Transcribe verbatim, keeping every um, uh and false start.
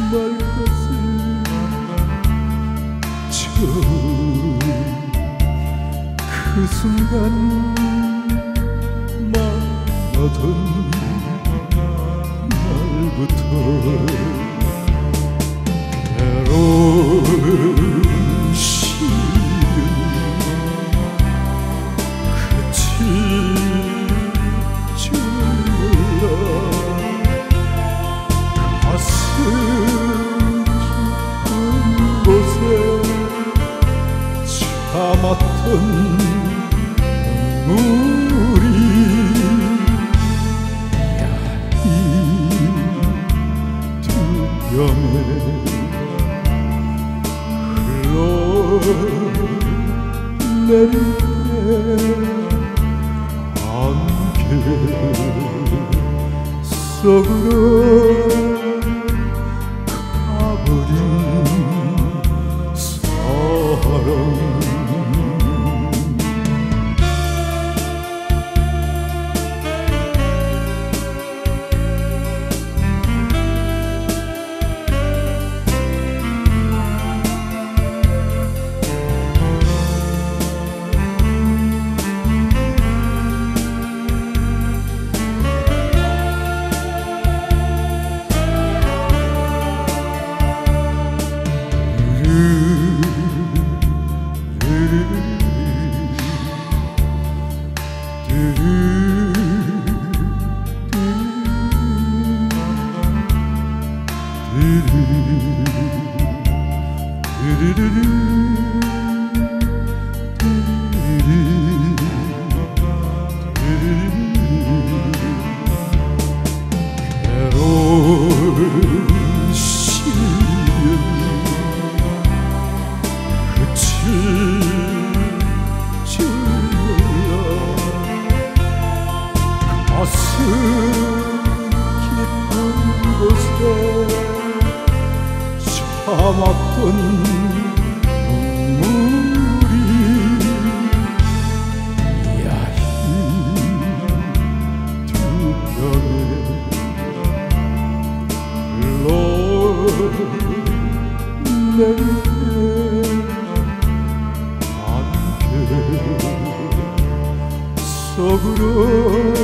맑았을 처음 그 순간 만나던 날부터 괴로운 시련 그칠 줄 몰라 가슴 깊은 곳에 참았던 눈물이 뺨에 흘러내릴 때 안개 속으로 가버린 사랑 괴로운 시련 그칠 줄 몰라 가슴 깊은 곳에 참았던 눈물이 야윈 두 뺨에 흘러내릴 때 안개 속으로